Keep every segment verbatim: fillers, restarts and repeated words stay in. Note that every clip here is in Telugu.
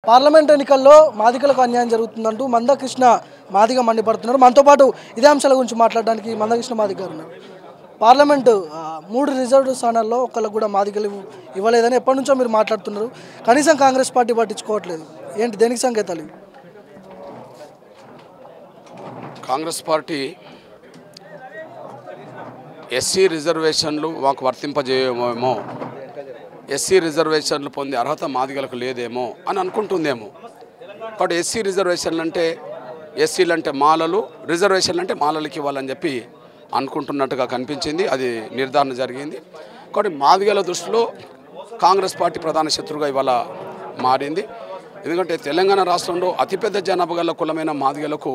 పార్లమెంట్ ఎన్నికల్లో మాదిగలకు అన్యాయం జరుగుతుందంటూ మందకృష్ణ మాదిగ మండిపడుతున్నారు. మనతో పాటు ఇదే అంశాల గురించి మాట్లాడడానికి మందకృష్ణ మాదిగ గారు ఉన్నారు. పార్లమెంటు మూడు రిజర్వ్డ్ స్థానాల్లో ఒకళ్ళకు కూడా మాదిగలు ఇవ్వలేదని ఎప్పటి నుంచో మీరు మాట్లాడుతున్నారు. కనీసం కాంగ్రెస్ పార్టీ పట్టించుకోవట్లేదు. ఏంటి దేనికి సంకేతాలు? కాంగ్రెస్ పార్టీ ఎస్సీ రిజర్వేషన్లు మాకు వర్తింపజేయమేమో, ఎస్సీ రిజర్వేషన్లు పొందే అర్హత మాదిగలకు లేదేమో అని అనుకుంటుందేమో. కాబట్టి ఎస్సీ రిజర్వేషన్లు అంటే ఎస్సీలు అంటే మాలలు, రిజర్వేషన్లు అంటే మాలలకి ఇవ్వాలని చెప్పి అనుకుంటున్నట్టుగా కనిపించింది. అది నిర్ధారణ జరిగింది. కాబట్టి మాదిగల దృష్టిలో కాంగ్రెస్ పార్టీ ప్రధాన శత్రువుగా ఇవాళ మారింది. ఎందుకంటే తెలంగాణ రాష్ట్రంలో అతిపెద్ద జనాభా గల కులమైన మాదిగలకు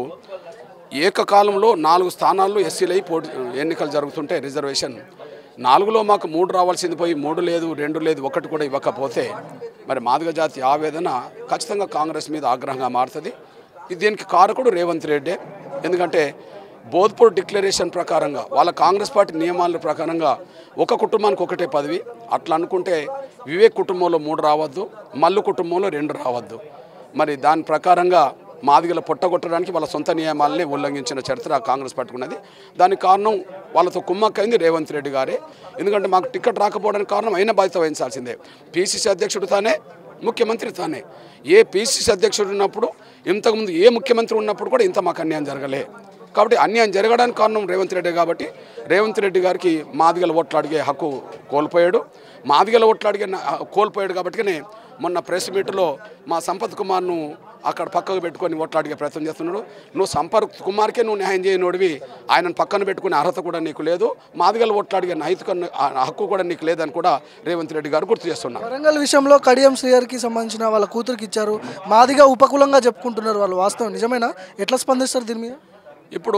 ఏకకాలంలో నాలుగు స్థానాల్లో ఎస్సీలై పోటీ ఎన్నికలు జరుగుతుంటే రిజర్వేషన్ నాలుగులో మాకు మూడు రావాల్సింది పోయి మూడు లేదు, రెండు లేదు, ఒకటి కూడా ఇవ్వకపోతే మరి మాదిగ జాతి ఆవేదన ఖచ్చితంగా కాంగ్రెస్ మీద ఆగ్రహంగా మారుతుంది. దీనికి కారకుడు రేవంత్ రెడ్డి. ఎందుకంటే బోధ్పూర్ డిక్లరేషన్ ప్రకారంగా వాళ్ళ కాంగ్రెస్ పార్టీ నియమాల ప్రకారంగా ఒక కుటుంబానికి ఒకటే పదవి. అట్లా అనుకుంటే వివేక్ కుటుంబంలో మూడు రావద్దు, మల్లు కుటుంబంలో రెండు రావద్దు. మరి దాని ప్రకారంగా మాదిగల పొట్టగొట్టడానికి వాళ్ళ సొంత నియమాలనే ఉల్లంఘించిన చరిత్ర కాంగ్రెస్ పార్టీకి ఉన్నది. దానికి కారణం వాళ్ళతో కుమ్మక్కైంది రేవంత్ రెడ్డి గారే. ఎందుకంటే మాకు టికెట్ రాకపోవడానికి కారణం అయిన బాధ్యత వహించాల్సిందే. పీసీసీ అధ్యక్షుడు తానే, ముఖ్యమంత్రి తానే. ఏ పీసీసీ అధ్యక్షుడు ఉన్నప్పుడు, ఇంతకుముందు ఏ ముఖ్యమంత్రి ఉన్నప్పుడు కూడా ఇంత మాకు అన్యాయం జరగలే. కాబట్టి అన్యాయం జరగడానికి కారణం రేవంత్ రెడ్డి. కాబట్టి రేవంత్ రెడ్డి గారికి మాదిగల ఓట్లు అడిగే హక్కు కోల్పోయాడు. మాదిగల ఓట్లు అడిగే కోల్పోయాడు కాబట్టినే మొన్న ప్రెస్ మీట్లో మా సంపత్ కుమార్ను అక్కడ పక్కకు పెట్టుకొని ఓట్లు అడిగే ప్రయత్నం చేస్తున్నాడు. నువ్వు సంపత్ కుమార్కే నువ్వు న్యాయం చేయనోడివి, ఆయనను పక్కన పెట్టుకునే అర్హత కూడా నీకు లేదు, మాదిగల ఓట్లు అడిగే నైతిక హక్కు కూడా నీకు లేదని కూడా రేవంత్ రెడ్డి గారు గుర్తు చేస్తున్నారు. వరంగల్ విషయంలో కడియం శ్రీహరికి సంబంధించిన వాళ్ళ కూతురికి ఇచ్చారు, మాదిగా ఉపకులంగా చెప్పుకుంటున్నారు వాళ్ళు. వాస్తవం నిజమేనా? ఎట్లా స్పందిస్తారు దీని మీద? ఇప్పుడు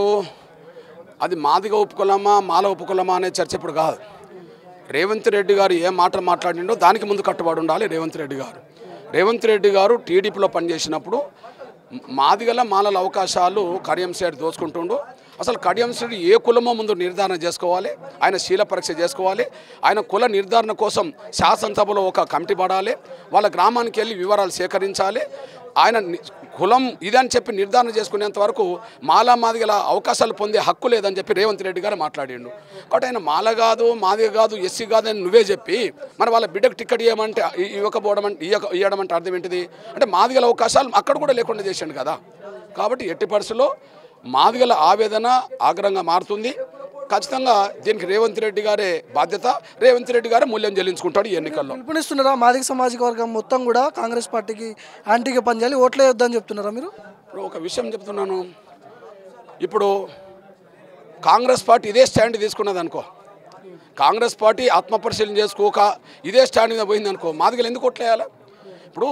అది మాదిగ ఉపకులమా మాల ఉపకులమా అనే చర్చ ఇప్పుడు కాదు. రేవంత్ రెడ్డి గారు ఏ మాటలు మాట్లాడిండో దానికి ముందు కట్టుబడి ఉండాలి రేవంత్ రెడ్డి గారు. రేవంత్ రెడ్డి గారు టీడీపీలో పనిచేసినప్పుడు మాదిగల మాలల అవకాశాలు కడియం శ్రీహరి దోచుకుంటుండు. అసలు కడియం శ్రీహరి ఏ కులమో ముందు నిర్ధారణ చేసుకోవాలి, ఆయన శీల పరీక్ష చేసుకోవాలి. ఆయన కుల నిర్ధారణ కోసం శాసనసభలో ఒక కమిటీ పడాలి, వాళ్ళ గ్రామానికి వెళ్ళి వివరాలు సేకరించాలి. ఆయన కులం ఇదని చెప్పి నిర్ధారణ చేసుకునేంత వరకు మాలా మాదిగల అవకాశాలు పొందే హక్కు లేదని చెప్పి రేవంత్ రెడ్డి గారు మాట్లాడిండు. కాబట్టి ఆయన మాల కాదు, మాదిగ కాదు, ఎస్సీ కాదు అని నువ్వే చెప్పి మరి వాళ్ళ బిడ్డకు టికెట్ ఇవ్వమంటే ఇవ్వకపోవడం అంటే ఇవ్వక ఇవ్వడం అంటే అర్థం ఏంటిది? అంటే మాదిగల అవకాశాలు అక్కడ కూడా లేకుండా చేశాడు కదా. కాబట్టి ఎట్టి పరిస్థితుల్లో మాదిగల ఆవేదన ఆగ్రహంగా మారుతుంది. ఖచ్చితంగా దీనికి రేవంత్ రెడ్డి గారే బాధ్యత, రేవంత్ రెడ్డి గారే మూల్యం చెల్లించుకుంటాడు ఈ ఎన్నికల్లో. పిలుపునిస్తున్నారా మాదిగ సామాజిక వర్గం మొత్తం కూడా కాంగ్రెస్ పార్టీకి యాంటీగా పనిచేయాలి, ఓట్లే వద్దని చెప్తున్నారా మీరు? ఇప్పుడు ఒక విషయం చెప్తున్నాను. ఇప్పుడు కాంగ్రెస్ పార్టీ ఇదే స్టాండ్ తీసుకున్నది అనుకో, కాంగ్రెస్ పార్టీ ఆత్మపరిశీలన చేసుకోక ఇదే స్టాండ్ మీద పోయింది అనుకో, మాదిగలు ఎందుకు ఓట్లేయాలి? ఇప్పుడు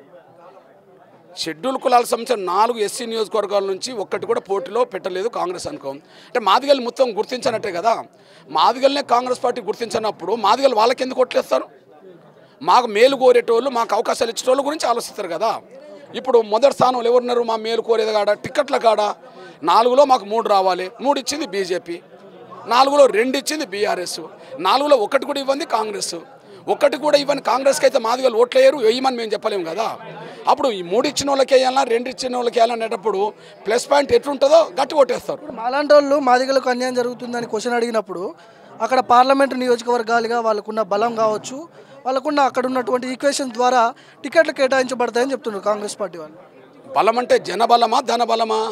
షెడ్యూల్ కులాల సంబంధించిన నాలుగు ఎస్సీ నియోజకవర్గాల నుంచి ఒక్కటి కూడా పోటీలో పెట్టలేదు కాంగ్రెస్ అనుకో. అంటే మాదిగలు మొత్తం గుర్తించనట్టే కదా. మాదిగలనే కాంగ్రెస్ పార్టీ గుర్తించినప్పుడు మాదిగలు వాళ్ళకి ఎందుకు ఓట్లేస్తారు? మాకు మేలు కోరేటోళ్ళు, మాకు అవకాశాలు ఇచ్చేటోళ్ళ గురించి ఆలోచిస్తారు కదా. ఇప్పుడు మొదటి స్థానంలో ఎవరున్నారు? మా మేలు కోరేది కాడ, టిక్కెట్ల కాడ నాలుగులో మాకు మూడు రావాలి, మూడు ఇచ్చింది బీజేపీ, నాలుగులో రెండు ఇచ్చింది బీఆర్ఎస్, నాలుగులో ఒకటి కూడా ఇవ్వండి కాంగ్రెస్. ఒకటి కూడా ఇవ్వని కాంగ్రెస్కి అయితే మాదిగలు ఓట్లేయరు, వేయమని మేము చెప్పలేము కదా. అప్పుడు ఈ మూడు ఇచ్చిన వాళ్ళకి వేయాలన్నా, రెండు ఇచ్చిన వాళ్ళకి వేయాలనేటప్పుడు ప్లస్ పాయింట్ ఎట్లుంటుందో గట్టి ఓటేస్తారు. మాలాంటి వాళ్ళు మాదిగలకు అన్యాయం జరుగుతుందని క్వశ్చన్ అడిగినప్పుడు అక్కడ పార్లమెంటు నియోజకవర్గాలుగా వాళ్ళకున్న బలం కావచ్చు, వాళ్ళకున్న అక్కడ ఉన్నటువంటి ఈక్వేషన్ ద్వారా టికెట్లు కేటాయించబడతాయని చెప్తున్నారు కాంగ్రెస్ పార్టీ వాళ్ళు. బలం అంటే జనబలమా ధనబలమా?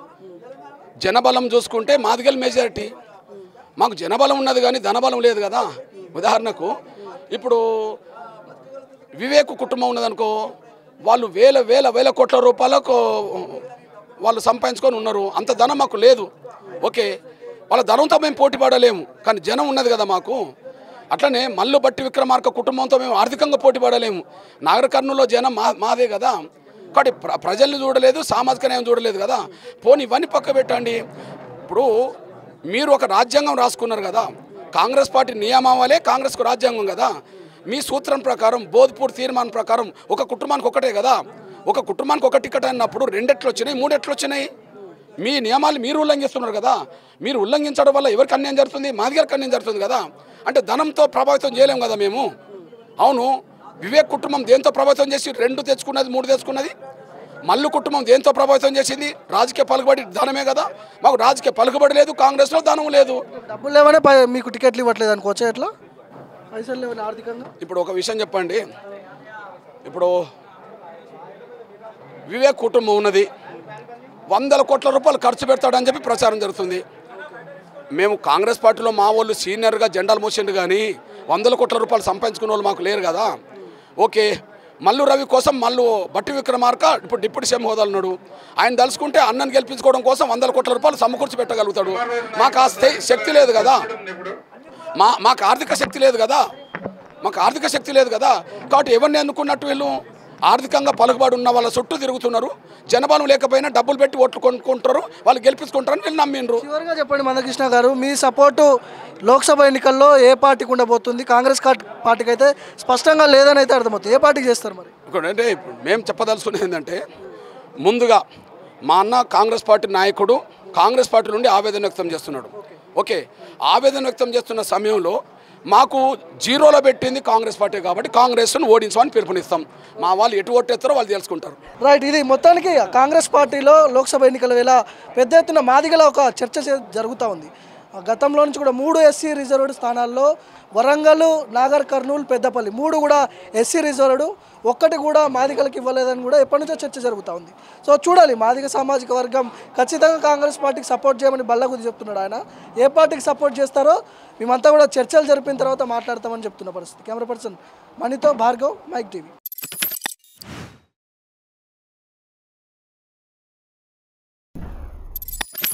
జనబలం చూసుకుంటే మాదిగల మెజారిటీ. మాకు జనబలం ఉన్నది కానీ ధనబలం లేదు కదా. ఉదాహరణకు ఇప్పుడు వివేక్ కుటుంబం ఉన్నదనుకో, వాళ్ళు వేల వేల వేల కోట్ల రూపాయలకు వాళ్ళు సంపాదించుకొని ఉన్నారు. అంత ధనం మాకు లేదు. ఓకే, వాళ్ళ ధనంతో మేము పోటీ పడలేము, కానీ జనం ఉన్నది కదా మాకు. అట్లనే మల్లు బట్టి విక్రమార్క కుటుంబంతో మేము ఆర్థికంగా పోటీ పడలేము. నాగర్ కర్నూలులో జనం మా మాదే కదా. కాబట్టి ప్ర ప్రజల్ని చూడలేదు, సామాజిక న్యాయం చూడలేదు కదా. పోనీ ఇవన్నీ పక్క పెట్టండి. ఇప్పుడు మీరు ఒక రాజ్యాంగం రాసుకున్నారు కదా, కాంగ్రెస్ పార్టీ నియమావళే కాంగ్రెస్కు రాజ్యాంగం కదా. మీ సూత్రం ప్రకారం, బోధ్పూర్ తీర్మానం ప్రకారం ఒక కుటుంబానికి ఒకటే కదా. ఒక కుటుంబానికి ఒక టికెట్ అన్నప్పుడు రెండెట్లు వచ్చినాయి, మూడెట్లు వచ్చినాయి. మీ నియమాలు మీరు ఉల్లంఘిస్తున్నారు కదా. మీరు ఉల్లంఘించడం వల్ల ఎవరికి అన్యాయం జరుగుతుంది? మాదిగలకు అన్యాయం జరుగుతుంది కదా. అంటే ధనంతో ప్రభావితం చేయలేము కదా మేము. అవును, వివేక్ కుటుంబం దేంతో ప్రభావితం చేసి రెండు తెచ్చుకున్నది మూడు తెచ్చుకున్నది? మల్లు కుటుంబం దేంతో ప్రభావితం చేసింది? రాజకీయ పలుకుబడి దానమే కదా. మాకు రాజకీయ పలుకుబడి లేదు, కాంగ్రెస్లో దానం లేదు. డబ్బులు లేవనే పై- మీకు టికెట్లు ఇవ్వట్లేదు అనుకోవచ్చా? ఎట్లా పైసలు లేవని ఆర్థికంగా? ఇప్పుడు ఒక విషయం చెప్పండి, ఇప్పుడు వివేక్ కుటుంబం ఉన్నది, వందల కోట్ల రూపాయలు ఖర్చు పెడతాడని చెప్పి ప్రచారం జరుగుతుంది. మేము కాంగ్రెస్ పార్టీలో మా వాళ్ళు సీనియర్గా జెండాలు మోసిండు కానీ వందల కోట్ల రూపాయలు సంపాదించుకునే వాళ్ళు మాకు లేరు కదా. ఓకే, మల్లు రవి కోసం మల్లు బట్టి విక్రమార్క ఇప్పుడు డిప్యూటీ సీఎం హోదాలు ఉన్నాడు. ఆయన తలుచుకుంటే అన్నను గెలిపించుకోవడం కోసం వందల కోట్ల రూపాయలు సమకూర్చి పెట్టగలుగుతాడు. మాకు ఆ శక్తి లేదు కదా, మా మాకు ఆర్థిక శక్తి లేదు కదా, మాకు ఆర్థిక శక్తి లేదు కదా. కాబట్టి ఎవరిని ఎన్నుకున్నట్టు వీళ్ళు ఆర్థికంగా పలుకుబడి ఉన్న వాళ్ళ చుట్టూ తిరుగుతున్నారు. జనబలం లేకపోయినా డబ్బులు పెట్టి ఓట్లు కొనుక్కుంటారు, వాళ్ళు గెలిపించుకుంటారని వీళ్ళు నమ్మిండ్రు. చివరిగా చెప్పండి మందకృష్ణ గారు, మీ సపోర్టు లోక్సభ ఎన్నికల్లో ఏ పార్టీకి ఉండబోతుంది? కాంగ్రెస్ పార్టీకి అయితే స్పష్టంగా లేదని అయితే అర్థమవుతుంది. ఏ పార్టీకి చేస్తారు మరి? అంటే ఇప్పుడు మేము చెప్పదలుచుకునేది ఏంటంటే, ముందుగా మా అన్న కాంగ్రెస్ పార్టీ నాయకుడు కాంగ్రెస్ పార్టీ నుండి ఆవేదన వ్యక్తం చేస్తున్నాడు. ఓకే, ఆవేదన వ్యక్తం చేస్తున్న సమయంలో మాకు జీరోలో పెట్టింది కాంగ్రెస్ పార్టీ కాబట్టి కాంగ్రెస్ను ఓడించమని పిలుపునిస్తాం. మా వాళ్ళు ఎటు ఓటేస్తారో వాళ్ళు తెలుసుకుంటారు. రైట్, ఇది మొత్తానికి కాంగ్రెస్ పార్టీలో లోక్సభ ఎన్నికల వేళ పెద్ద ఎత్తున మాదిగల ఒక చర్చ చే- జరుగుతూ ఉంది. గతంలో నుంచి కూడా మూడు ఎస్సీ రిజర్వ్డ్ స్థానాల్లో వరంగల్, నాగర్ కర్నూలు, పెద్దపల్లి మూడు కూడా ఎస్సీ రిజర్వ్డ్, ఒక్కటి కూడా మాదిగలకు ఇవ్వలేదని కూడా ఎప్పటి నుంచో చర్చ జరుగుతూ ఉంది. సో చూడాలి, మాదిగ సామాజిక వర్గం ఖచ్చితంగా కాంగ్రెస్ పార్టీకి సపోర్ట్ చేయమని బల్లగుద్ది చెప్తున్నాడు ఆయన. ఏ పార్టీకి సపోర్ట్ చేస్తారో మేమంతా కూడా చర్చలు జరిపిన తర్వాత మాట్లాడతామని చెప్తున్న పరిస్థితి. కెమెరా పర్సన్ మనీతో భార్గవ్, మైక్ టీవీ.